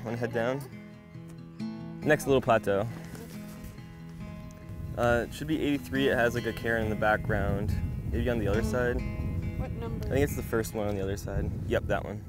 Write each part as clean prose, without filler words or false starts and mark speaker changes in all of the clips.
Speaker 1: Want to head down? Next little plateau. It should be 83. It has like a cairn in the background. Maybe on the other side.
Speaker 2: What number?
Speaker 1: I think it's the first one on the other side. Yep, that one.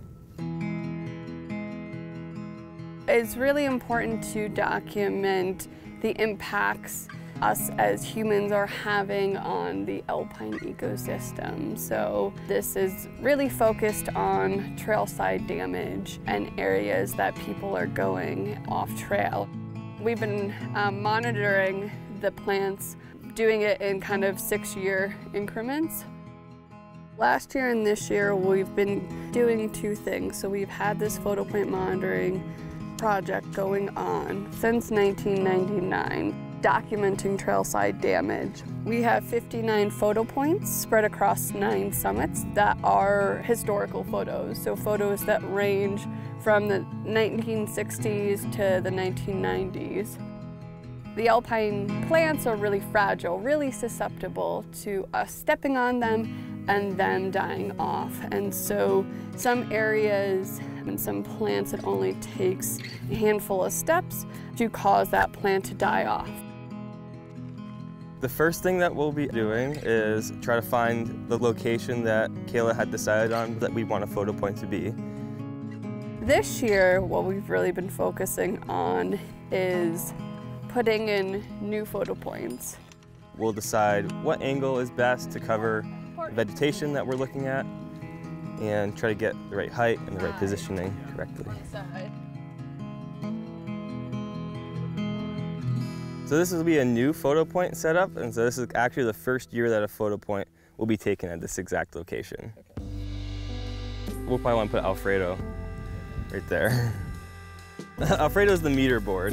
Speaker 2: It's really important to document the impacts us as humans are having on the alpine ecosystem. So this is really focused on trailside damage and areas that people are going off trail. We've been monitoring the plants, doing it in kind of 6-year increments. Last year and this year we've been doing two things. So we've had this photopoint monitoring project going on since 1999. Documenting trailside damage. We have 59 photo points spread across 9 summits that are historical photos, so photos that range from the 1960s to the 1990s. The alpine plants are really fragile, really susceptible to us stepping on them and them dying off. And so some areas and some plants, it only takes a handful of steps to cause that plant to die off.
Speaker 1: The first thing that we'll be doing is try to find the location that Kayla had decided on that we want a photo point to be.
Speaker 2: This year, what we've really been focusing on is putting in new photo points.
Speaker 1: We'll decide what angle is best to cover the vegetation that we're looking at and try to get the right height and the right positioning correctly. So this will be a new photo point setup, and so this is actually the first year that a photo point will be taken at this exact location. We'll probably want to put Alfredo right there. Alfredo's the meter board.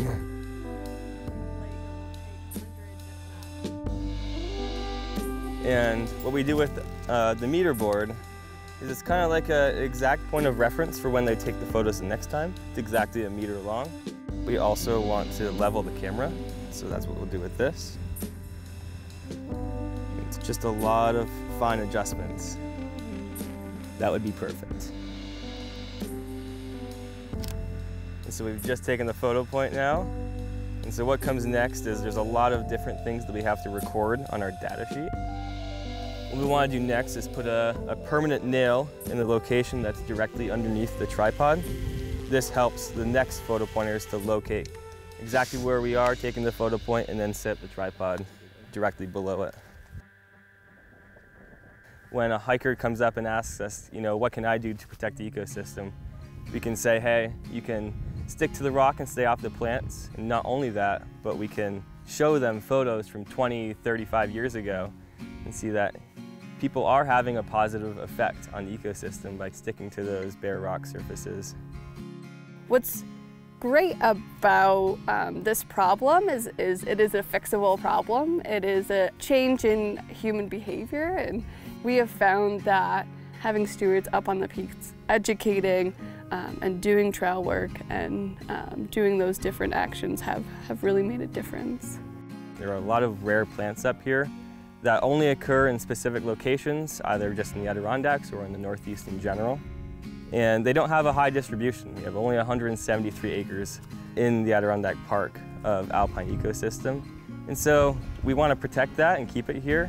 Speaker 1: And what we do with the meter board is it's kind of like an exact point of reference for when they take the photos the next time. It's exactly a meter long. We also want to level the camera, so that's what we'll do with this. It's just a lot of fine adjustments. That would be perfect. And so we've just taken the photo point now. And so what comes next is there's a lot of different things that we have to record on our data sheet. What we want to do next is put a permanent nail in the location that's directly underneath the tripod. This helps the next photo pointers to locate exactly where we are, taking the photo point, and then set the tripod directly below it. When a hiker comes up and asks us, what can I do to protect the ecosystem? We can say, hey, you can stick to the rock and stay off the plants. And not only that, but we can show them photos from 20, 35 years ago and see that people are having a positive effect on the ecosystem by sticking to those bare rock surfaces.
Speaker 2: What's great about this problem is it is a fixable problem. It is a change in human behavior, and we have found that having stewards up on the peaks, educating and doing trail work and doing those different actions have really made a difference.
Speaker 1: There are a lot of rare plants up here that only occur in specific locations, either just in the Adirondacks or in the Northeast in general. And they don't have a high distribution. We have only 173 acres in the Adirondack Park of alpine ecosystem. And so we want to protect that and keep it here.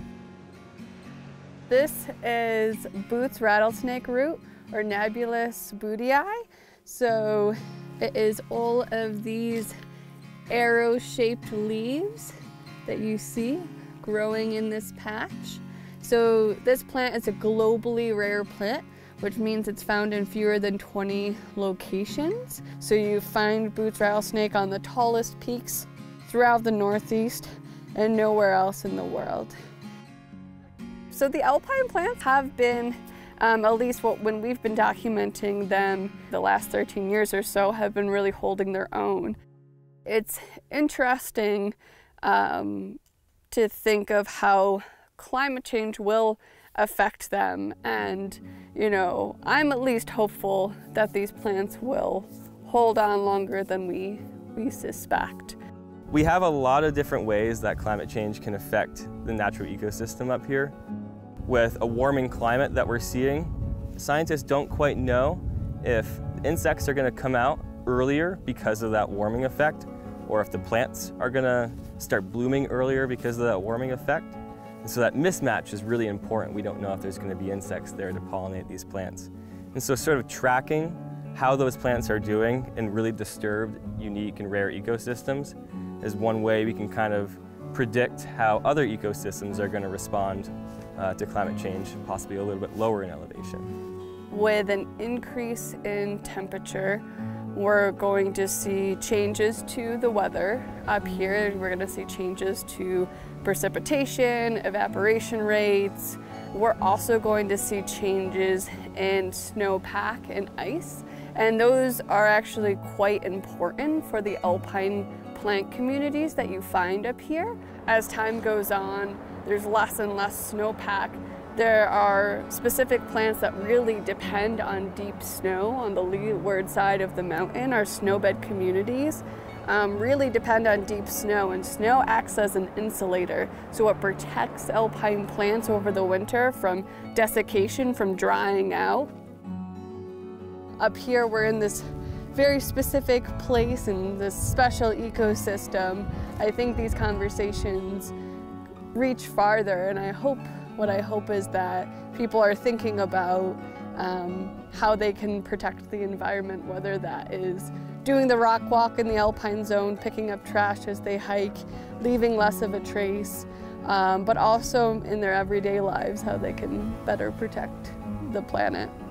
Speaker 2: This is Booth's rattlesnake root, or Nebulus bootii. So it is all of these arrow-shaped leaves that you see growing in this patch. So this plant is a globally rare plant, which means it's found in fewer than 20 locations. So you find Booth's rattlesnake on the tallest peaks throughout the Northeast and nowhere else in the world. So the alpine plants have been, at least when we've been documenting them the last 13 years or so, have been really holding their own. It's interesting to think of how climate change will affect them, and I'm at least hopeful that these plants will hold on longer than we suspect.
Speaker 1: We have a lot of different ways that climate change can affect the natural ecosystem up here. With a warming climate that we're seeing, scientists don't quite know if insects are going to come out earlier because of that warming effect, or if the plants are gonna start blooming earlier because of that warming effect. And so that mismatch is really important. We don't know if there's gonna be insects there to pollinate these plants. And so sort of tracking how those plants are doing in really disturbed, unique, and rare ecosystems is one way we can kind of predict how other ecosystems are gonna respond to climate change, possibly a little bit lower in elevation.
Speaker 2: With an increase in temperature, we're going to see changes to the weather up here. We're going to see changes to precipitation, evaporation rates. We're also going to see changes in snowpack and ice. And those are actually quite important for the alpine plant communities that you find up here. As time goes on, there's less and less snowpack. There are specific plants that really depend on deep snow on the leeward side of the mountain. Our snowbed communities really depend on deep snow, and snow acts as an insulator. So it protects alpine plants over the winter from desiccation, from drying out. Up here, we're in this very specific place in this special ecosystem. I think these conversations reach farther, and what I hope is that people are thinking about how they can protect the environment, whether that is doing the rock walk in the alpine zone, picking up trash as they hike, leaving less of a trace, but also in their everyday lives, how they can better protect the planet.